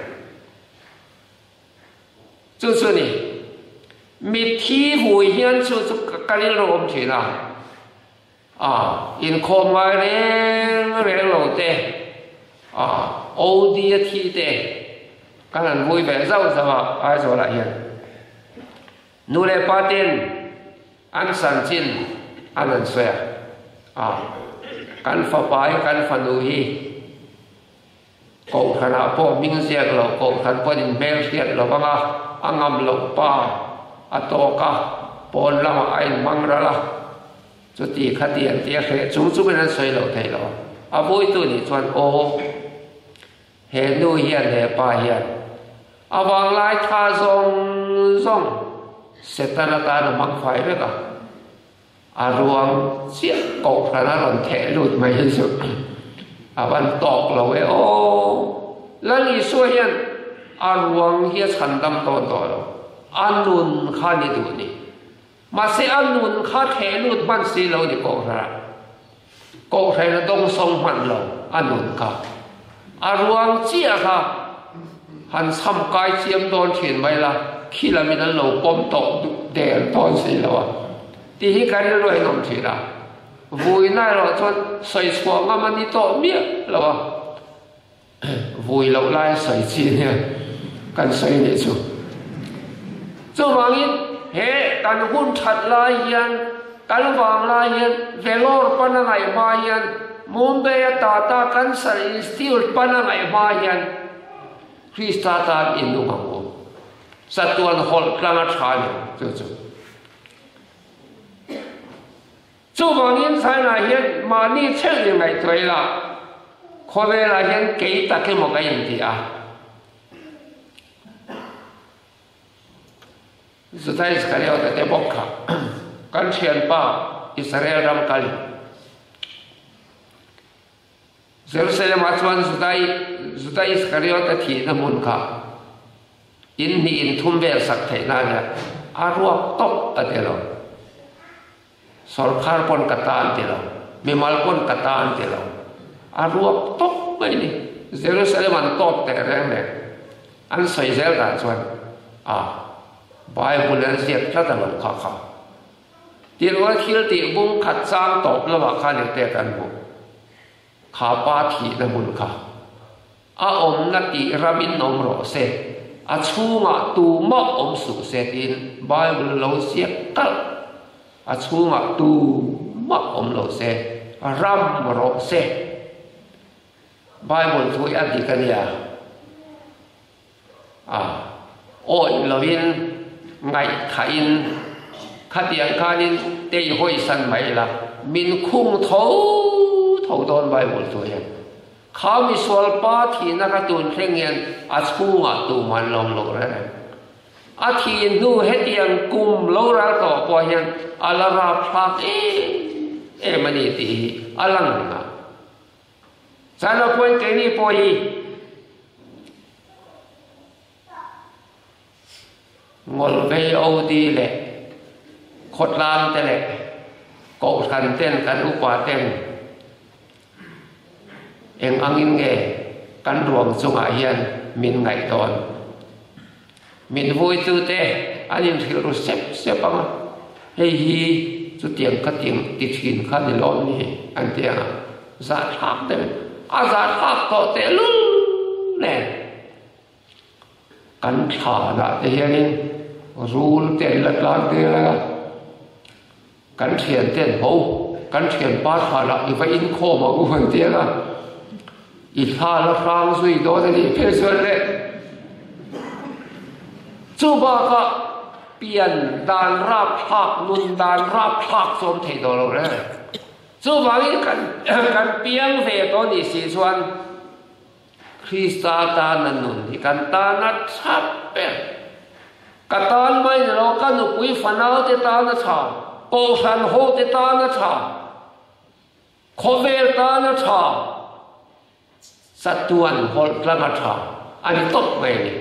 chu chu ni mi thi hui hian chu chu ka ri rom thi na à in khom mai reng reng lo te à o di thi te kan vui vẻ rau sa ba ai so la hian nu le patin an san chin an an soya à kan fa pai kan fa nu hi ko khana po ming sia lo ko khan po din bel sia lo ba angam lo pa atoka pon la ai mang ra la chu ti khatian ti khe chu chu ben soi lo thai lo a boi tu ni chuan o he nu hian he pa hian awang lai tha zong zong setana ta na mang phai ve ka aruang chia ko khana ron the lut mai hin su aban tok lo we o la li so hian aruang hi chan dam to to lo anun khani du ni ma se anun kha the lut ban si lo ni ko ra ko thai na dong song man lo anun ka aruang chia ka han sam kai chiam don thin mai la khila min an lo pom to de ton si lo ti hi kan roi nom thi la vui na lo chon soi chua ngam ani to mi lo vui lo lai soi chi ne kan soi ni chu chu wangin he kan hun that lai hian kan wang lai hian velor pana ngai ma hian mumbai ta ta kan sar institute pana ngai ma hian Krista tan in nu ngang satuan hol klanga than chu chu chu bang in sai na hian ma ni chel ni ngai toi la kho ve la hian ke ta ke mo ka in ti a zutai Iskariot te bokha kan thian pa Israel ram kal Jerusalem atwan zutai zutai Iskariot te thi na mun kha in ni in thum ve sak thei na ya aruak top atelo Sarkar pon katan telo memal pon katan telo aruak top mai ni Jerusalem an top te reng le an soi zel ta chuan a Bible an siat tla ta kha kha ti lo thil ti bung khat chang top la wa kha le te kan bu kha pa thi na mun kha a om na ti ramin nom ro se a chunga tu ma om su se tin Bible lo siat kal a chunga tu ma om lo se a ram ro se Bible thui a di ka nia a oi lovin ngai khain khatiang khanin te hoi san mai la min khung tho tho don Bible thui kha mi sol pa thi na ka tun thlengyan a chunga tu man lom lo ra a thi nu hetiang kum lo ra to po hian alara phak e e mani ti alang na chana point ke ni po hi ngol ve o di le khot lan te le ko kan ten kan u kwa ten eng angin nge kan ruang chunga hian min ngai ton min vui tu te anin thil ru sep sep anga hei hi chu tiang ka tiang ti thin kha ni lo ni an tiang za thak te a za thak to te lu ne kan tha na te hianin rul te lat lan te la kan thian ten ho kan thian pa tha la i vai in kho ma u han te la i tha la rang sui do te ni phe suan le chu ba ka pian dan rap phak nun dan rap phak som thei do lo re chu ba ni kan kan piang ve to ni si suan Krista ta nan nun ni kan ta na chap pe ka tan mai lo ka nu pui fanao te ta na cha ko san ho te ta na cha kho ve ta na cha satuan hol klanga cha ani top mai ni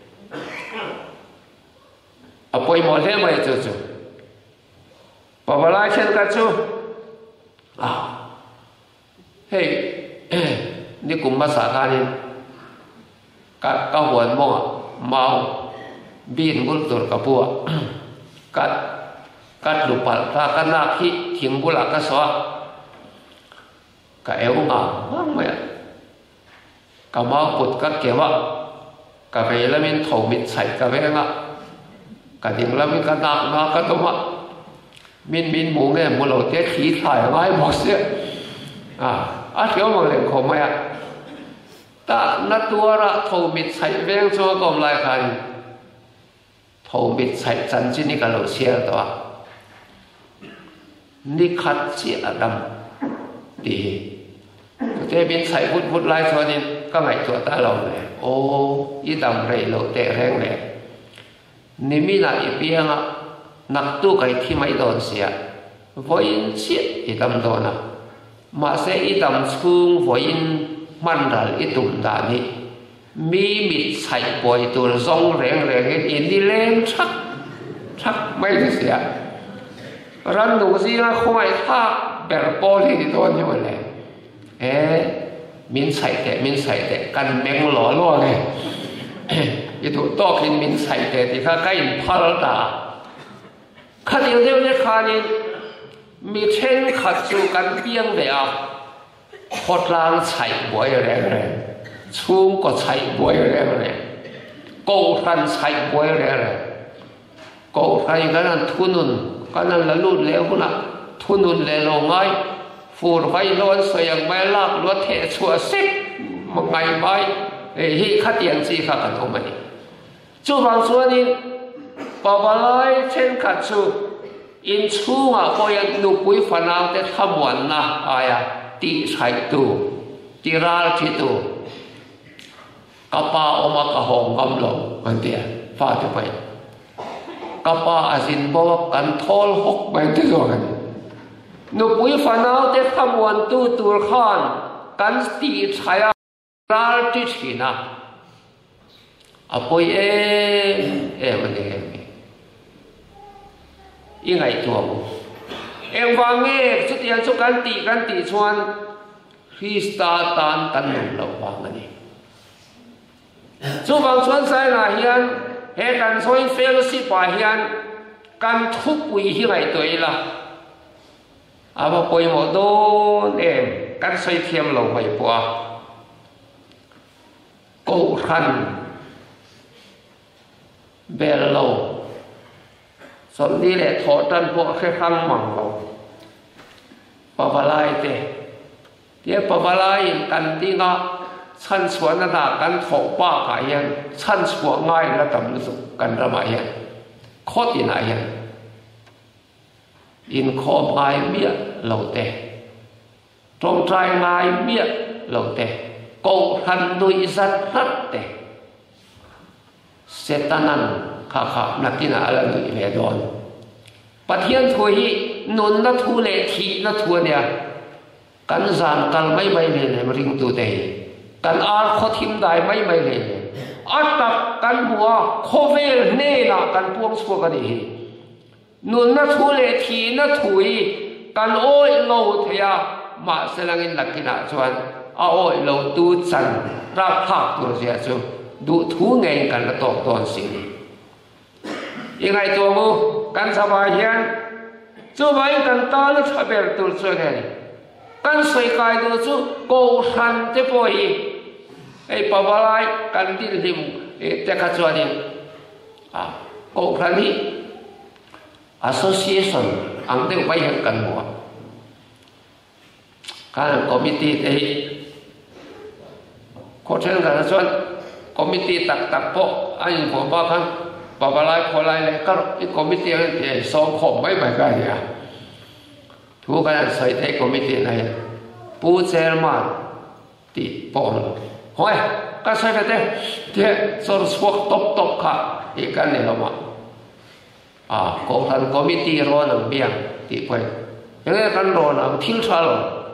apoi mo le mai chu chu pa bala chen ka chu à hey ni kum ma sa ka ni ka ka huan mo mau bin gul tur ka pu ka ka lu pal ta ka na khi thing bula ka so ka eu nga ma ka ma put ka ke wa ka ve la min thau mit sai ka ve nga ka ding la min ka na na ka to ma min min mu nge mu lo te khí thải ngai mo se à a thiếu mo le ko ma ya ta na tua ra thau mit sai veng cho kom lai khan thau mit sai chan chi ni ka lo sia to ni khat chi adam ti te bin sai phut phut lai cho ni ka ngai to ta lo le o i dam rei lo te reng le ni mi na i pianga nặc tu cái thi mấy đòn xia voin chiết i tam đòn à mà sẽ i tam chung voin man ra i tum da ni mi mit sai boi tu zong reng reng in đi lên chắc chắc mấy cái xia ran đủ gì là không ai tha bèr bol thì đòn như vậy ê min sai tệ min sai tệ căn beng lỏ lỏ này i tu to khi min sai tệ thì khá cái phal ta khá điều điều này khá nên mi chen khá chú căn biếng về à hốt lang chạy bối rèm rèm chung có chạy bối rèm rèm câu thân chạy bối rèm rèm câu thân cái này thu nôn cái này là lụt lẽo cũng là thu nôn lẽ lâu ngay phù vay lon xoay yang mai lạc lúa thể chùa xếp một ngày mai เฮ้ยขัดยังจีขัดกันออกมานี่จู่บางส่วนนี้ปอบเลยเช่นขัดชูอินชูอ่ะก็ยังนุปุยฝันเอาแต่ขมวนนะอายะตีใช้ตัวตีราที่ตัวกระป๋าออกมากระหองกำลงมันเดียฟาดไปกระป๋าอาศินบอกกันทอลหกไปที่ตัวกันนุปุยฝันเอาแต่ขมวนตัวตัวข้านกันตีใช้ราที่ที่นะอภัยเอเอมันเองยังไงตัวมึงเอ็งฟังเงี้ยสุดยังสุกันตีกันตีชวนคริสตาตันตันหนุ่มเราฟังกันนี่สุบังชวนใส่หน้าเฮียนเฮกันซอยเฟลสิป่าเฮียนกันทุกวิยังไงตัวอีละอาบปอยหมดโดนเองกันซอยเทียมเราไปปัวกูขันเบลโลสมดีแหละถอดตันพวกแค่ข้างมังเราปะบาลายเตะเดี๋ยวปะบาลายกันที่งะชั้นสวนนานากันถกป้าขายยันชั้นสวนง่ายและตำลุกกันระบายยันโคตรอินอายันอินคอมไอเมียเราเตะตรงใจไงเมียเราเตะโกหันดุยสัตรัตเตะเซตานันข้าข้านักที่น่าอะไรดุยเวดอนปะเทียนถุยนุนนัทุเลทีนัทัวเนี่ยกันจานกันไม่ไม่เลยเลยมาริงตัวเตะกันอาร์ขทิมได้ไม่ไม่เลยอัตตับกันบัวโคเวลเน่ละกันพวงสัวกันดีนุนนัทุเลทีนัถุยกันโอ้ยโลเทียมาเสลังอินลักกินาชวนเอาโอ้ยเราดูจันรับภาคตัวเสียจูดูทูเงินกันละตอกตอนสิ่งยังไงตัวงูกันสบายเฮียนจูไปกันตาลุชเบลตัวช่วยกันกันสวยกายตัวจูโกหันเจ็บปวดไอ้ปะบาลายกันดิลลิมเอเตคัจวานิอ่ะโกหันนี้ association อังเดียวไปเห็นกันหมดการคอมมิตี้เอโคเชนกันส่วนคอมมิตี้ตักตักโปอันนี้ผมว่าครั้งปะบาลายคนไรเลยก็อีคอมมิตี้เอสองขมไม่เหมือนกันเนี่ยทุกการใส่ในคอมมิตี้ไหนผู้เชลมาติดปอมเฮ้ยก็ใส่ไปเถอะเดี๋ยวสอดสวกตบตบค่ะอีกกันเนี่ยเรามาอ่าก็ทางคอมมิตี้รอหนังเบียงติดไปยังไงกันรอหนังทิ้งชาล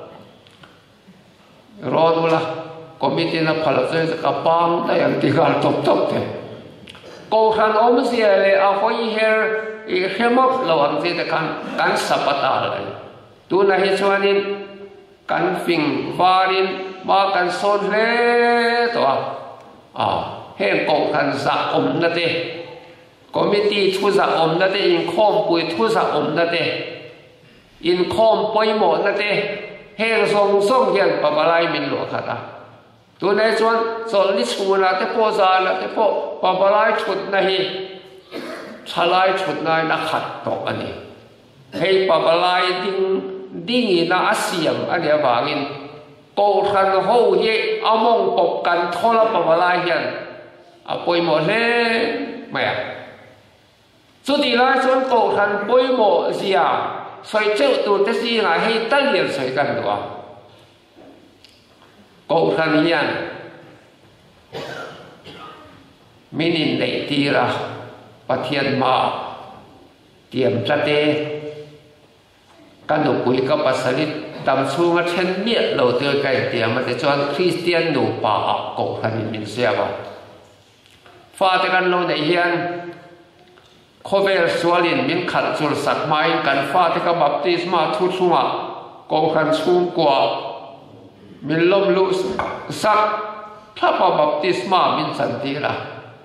รอดูละคอมมิตี้นับพลังจะกับปังแต่ยังติดกันตบตบเถอะก็ทางอมเสียเลยเอาไว้เฮร์อีกเฮมับเราอังจะกันกันสัปดาห์เลยตัวนั้นเหตุว่านี่กันฟิงฟารินมากันโซนเล่ตัวอ่าเห็นกองกันสักอมนั่นเองคอมมิตี้ทุสักอมนั่นเองอินคอมปุยทุสักอมนั่นเองอินคอมปุยหมดนั่นเองเฮงทรงทรงเฮียนปะบาลายมินหลวงขัดอ่ะตัวในส่วนส่วนลิชูนะแต่พอซาละแต่พอปะบาลายชุดนะฮีชลายชุดนายนักขัดตกอันนี้ให้ปะบาลายดิ้งดิ้งน่าอาเซียมอันนี้บางินโกทันหูเย่อามงปกกันทอละปะบาลายเฮียนอ่ะป่วยหมดเลยไม่อ่ะสุดที่แล้วส่วนโกทันป่วยหมดเสียใส่เจ้าตัวแต่สิไงให้ตั้งเรียนใส่กันตัวโกทันเฮียนมินินในทีระปะเทียนมาเตรียมจัดเตกันหนุกุยกับปัสลิดตำชูมาเช่นเมียเราเตือนไก่เตียมันจะจวนคริสเตียนหนูป่าโกทันมินเสียบ่ฟาดกันเราในเฮียนโคเวลสวลินมินขัดจุลสักไม้กันฟาดกับบัพติสมาทุชุมาโกขันชูกว่ามินลมลุสักถ้าพอบัพติสมามินสันติระ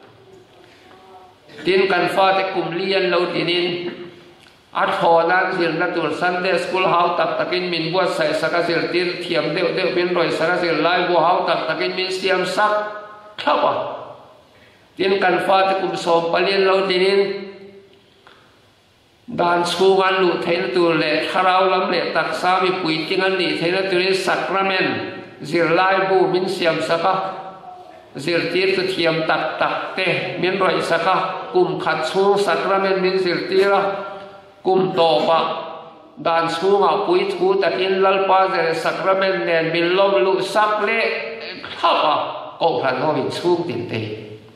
ดินกันฟาดกุมเลียนเราดินินอัดหอนั้นสิลนัตุลซันเดย์สคูลเฮาตักตักินมินบัวใส่สักสิลติลเทียมเดียวเดียวมินรอยสักสิลไลบัวเฮาตักตักินมินเสียมสักครับอ่ะดินกันฟาดกุมสมปเลียนเราดินินดานสูงอันลุเทนตัวเล่คาราวลำเล่ตักสามีปุยติงันนี่เทนตัวนี้สักระเมนสิลไลบูมินเสียมสักสิลตีตุเทียมตักตักเตมินรอยสักกุมขัดสูงสักระเมนมินสิลตีละกุมโตปะดานสูงอ่ะปุยทูตะกินลัลปาเจสักระเมนเนนบินลมลุสักเละข้าวอ่ะก็พระโนวินสูงตินเต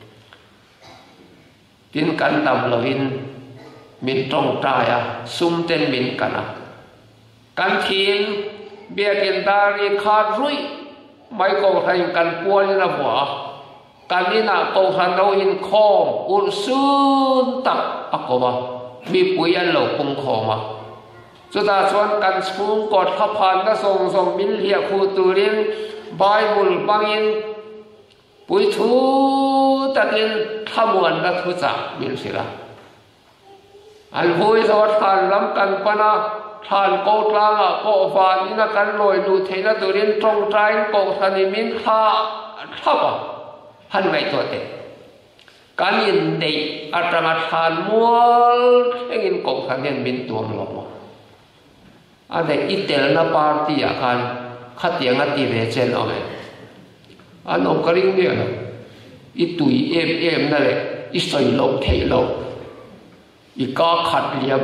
ตินกันดำลวินมินตรงตายอ่ะซุ่มเต้นมินกันอ่ะกันทีนเบียกินดารีขาดรุ่ยไม่ก็ใครกันป่วยนะหัวกันนี่นะก็ทันเราอินคอมอุลซุนตักอักว่ามีปุยอันเหลวปุ่งคอมาสุดท้ายส่วนกันสูงกอดขับผ่านก็ส่งส่งมิลเลียคูตูรินไบเบิลบังอินปุยทูตะกินขมวนนัทุจักมิลสิละอันปุยสวัสดิ์การล้ำกันปนะทานโกตลางอ่ะโกฟานี่นะกันลอยดูเทนะตูรินตรงใจโกทันิมินท่าท่าปะหันไม่ตัวเตะการยินดีอัตมาทานมัวเองโกทันิมินตัวมันลงมาอันเดอิเตลนาปาร์ตี้อาการขัดยังอัติเวเชนเอาไหมอันองค์กริงเนี่ยนะอิตุยเอ็มเอ็มนั่นแหละอิสอยโลเทโลอีกาขัดเลียม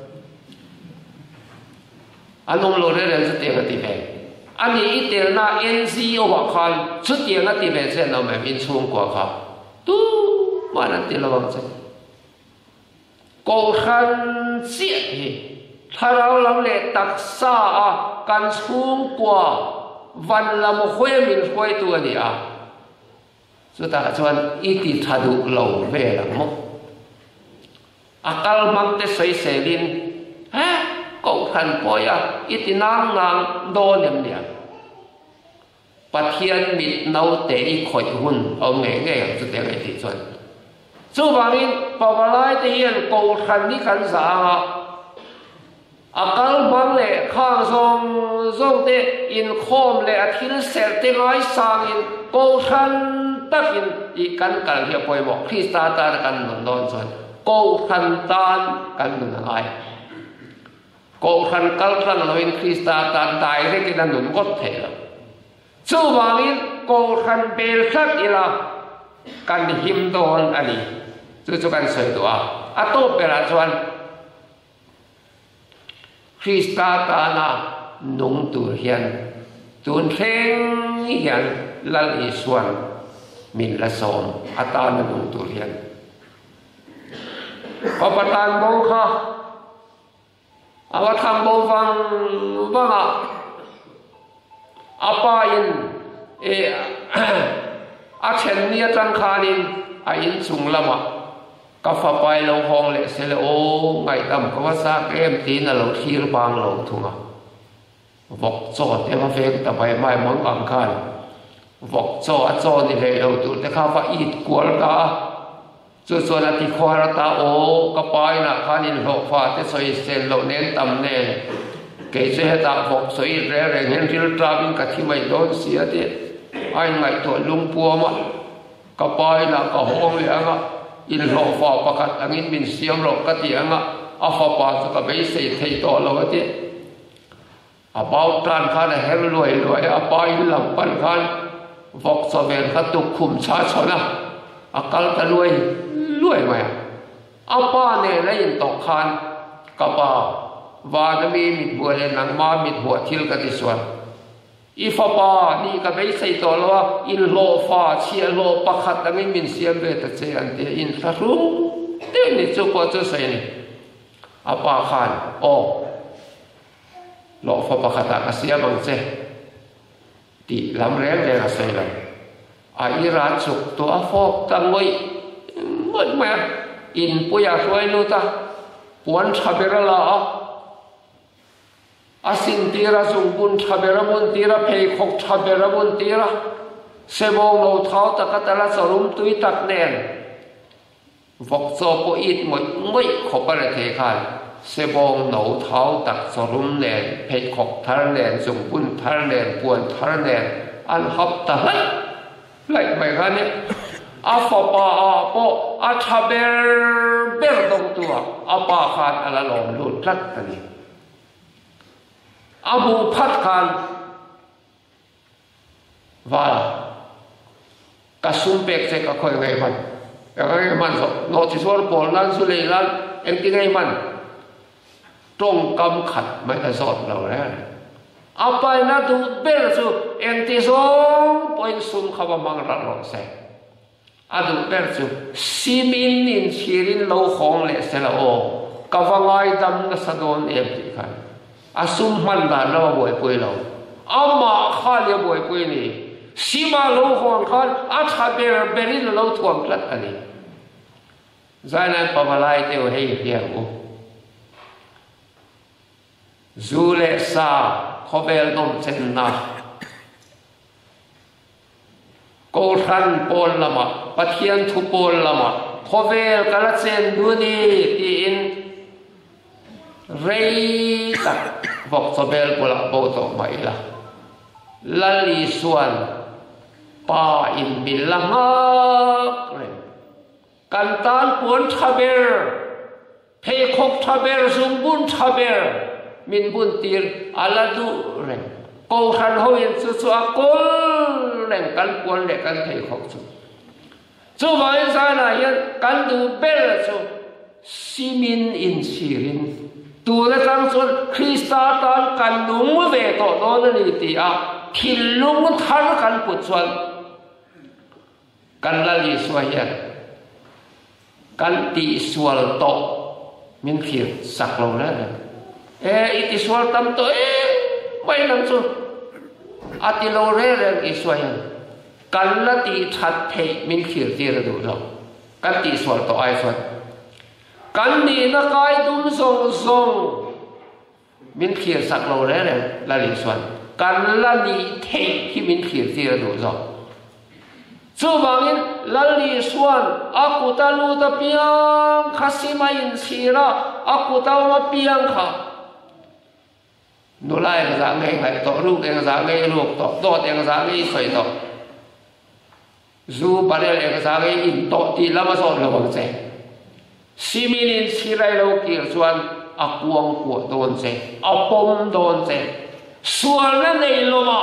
อันนั้นเราเรียนสุดเดียร์ติเบอันนี้อีเดียร์น่าเอ็นซีโอว่าคันสุดเดียร์น่าติเบเส้นเราไม่มีช่วงกว่าครับตู้มานั่นติเราบังเส้นกูขันเสียถ้าเราลำเล็กตักษากันช่วงกว่าวันละมุขยมินขวยตัวนี้อ่ะสุดท้ายชวนอีติทัดุเราเวลามุกอาการมังเตใส่เสลินฮะก็ขันปอยอ่ะอิตินางนางโดนเนี่ยเนี่ยปะเทียนมิดเนาเตะอีข่อยหุ่นเอาแง่แง่สุดเดียวไอ้ที่ส่วนสู้บางทีปอบลายเตียนกูขันนี่ขันสาอาการบังเล่ข้างทรงทรงเตอินคอมเล่อาทิตย์เสร็จเตน้อยสางอินกูขันตักอินอีกันกันเฮียปอยบอกคริสตาตากันนนโดนส่วนกูขันตานกันนนไอกูขันกัลขันเราเป็นคริสตาตานตายเรื่องนั้นหนุนก็เถอะสู้บางทีกูขันเบลสักอีละกันหิมโดนอันนี้จู่ๆกันเสียตัวอ่ะโตเปล่าส่วนคริสตาตานานุงตูเฮียนตูนเพ่งเฮียนลัลอีส่วนมินละสมอัตานุงตูเฮียนพอประทานโมฆะเอาว่าทำโบฟังว่าอาปายินเออาเชนเนียจังคานินอายินสุงละมะกาฟไปเราห้องเลยเสลโอไงตั้มก็ว่าซากเอ็มตีนเราทีรบางเราทุ่งอ่ะบอกโซ่เทมาเฟกแต่ไปไม่มังอังคารบอกโซ่โซ่นี่เลยเราดูแต่ข้าวว่าอีดกวลกาส่วนส่วนอธิควารตาโอกระปายนะขานินโลฟ้าแต่สวยเซนโลเน้นตำเน่เกศเหตุบอกสวยแรงแรงเห็นที่ตราบินกับที่ไม่โดนเสียเด็ดไอ้ไงตัวลุงปัวมากระปายนะก็ห้องเหลืองอ่ะอินโลฟ้าประกาศอันนี้เป็นเสียงโลกติยังอ่ะอาฟ้าปาสก็ไม่เสียเทต่อเราเด็ดอาเบาตานขันเฮลรวยรวยอาปายหลังปันขันบอกสเวนขัดตุกคุมชาชนะอาการตะรวยรวยไหมอาป้าเนี่ยได้ยินตกคานกระป้าวานมีมิดบัวเลยนังมามิดหัวทิลกติสวนอีฟ้าป้านี่ก็ไม่ใส่ตัวแล้วว่าอินโลฟ้าเชียโลปักขัดแต่ไม่มีเสียงเบตเจียนเดียอินทะลุเดี๋ยวนี้จุกว่าจะใส่เนี่ยอาป้าคานโอ้โลฟ้าปักขัดก็เสียบังเจตีลำแรงเลยก็ใส่เลยอาอิราชุกตัวฟอกตั้งไว้หมดแม่อินปุยาสวยนู่ตาปวนชาเบรลาอาสินตีระสุงบุญชาเบรบุญตีระเพยขกชาเบรบุญตีระเสบงโลเท้าตะกัตละสรุมตุยตักแนนวกโซปอิดหมดไม่ขบอะไรเทคานเสบงโลเท้าตักสรุมแนนเพยขกทาร์แนนสุงบุญทาร์แนนปวนทาร์แนนอันฮับตะฮันไล่ไปกันเนี่ยอาฟปาอาโปอาชาเบรเบรตรงตัวอาปาคานอะไรหลงลุดรัดกันนี่อาบูพัดคานว่า kasum pek se ka khoi ngai man ngai man so no ti sol pol lan su le lan em ti ngai man trong kam khat mai ta sot lo re apai na tu bel su em ti so point sum khawa mang ra lo se adu bel su simin in chirin lo khong le se la o kawangai dam na sadon em ti khan asum man da lo boi pui lo ama kha le boi pui ni sima lo khong khan a tha ber berin lo thuam tlat ani zainan pamalai teu hei hiang u zule sa khovel nom chen na ko than pol lama pathian thu pol lama khovel kala chen du ni ti in rei tak vok sobel pola bo to mai la lali suan pa in bilangak re kan tan puan thaber phe khok thaber zumbun thaber min bun tir aladu re ko khan ho in chu chu akol reng kan puan le kan thei khok chu chu mai sa na yan kan du bel chu simin in sirin tu la sang chun Krista tan kan lung ve to do ni ti a thil lung thar kan pu chuan kan la li swa yan kan ti swal to min khir sak lo la e iti swal tam to e mai nang chu ati lo re re i swa yan kan la ti that the min khir ti ra du lo kan ti swal to ai swa kan ni na kai dum song song min khir sak lo re re la li swan kan la ni the hi min khir ti ra du lo chu wangin lalli suan aku talu ta piang khasima in sira aku taw ma piang kha nulai ka za ngai ngai to ru ke za ngai lu to to te za ngai soi to zu barel e za ngai in to ti lama so lo wang che siminin sirai lo ki suan akuang ku don che apom don che suan na nei lo ma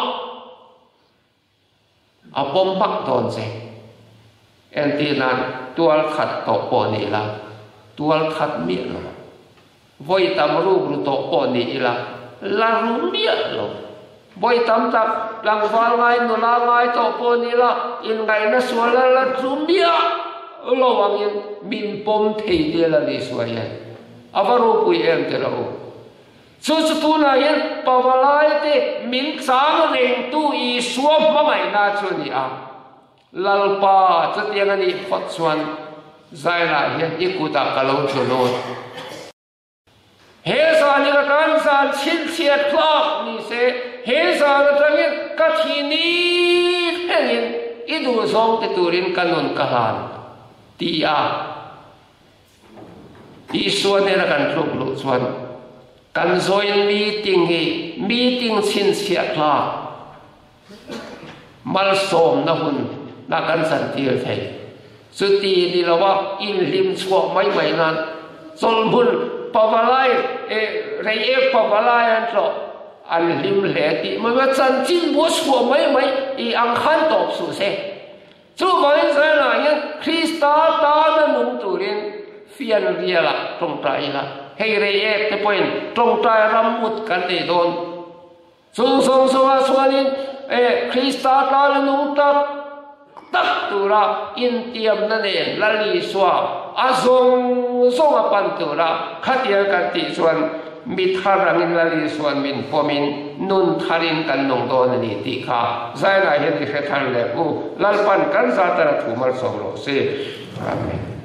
apom pak don se enti nan tual khat to po ni la tual khat mi lo voi tam ru ru to po ni la la ru mi lo voi tam tak lang wal ngai nu la ngai to po ni la in ngai na sual la la ru mi lo wang in min pom thei de la li suaya avaru pui em te lo chu chu tu na yan pawalai te min sang nei tu i suam ma mai na chu ni a lalpa chatiang ani phot chuan zaina hian ikuta kalo chu lo he sa ni ka kan san chin chiat klak ni se he sa na tangin ka thi ni hengin idu song te turin kanon kahan ti a ti suan ne ra kan thluk lu chuan kan join meeting hi meeting chin sia kla mal som na hun na kan san tir thei su ti ni lawa in lim chua mai mai nan sol bul pawalai e rei e pawalai an tro an lim le ti ma wa chan chin bo chua mai mai i ang khan top su se chu mai sa na yan Krista ta na nung turin fian riala tong tai la hei rei e te poin trong tai ramut kan te don sung sung sung a suanin e Krista ta nung tak tak tura in tiam na ne lali swa a zong zong a pan tura khatia kan ti chuan mi tharang in lali suan min pomin nun tharin kan nong don ni ti kha zaina he ti khe thar le u lalpan kan za tar thu mar som lo se amen.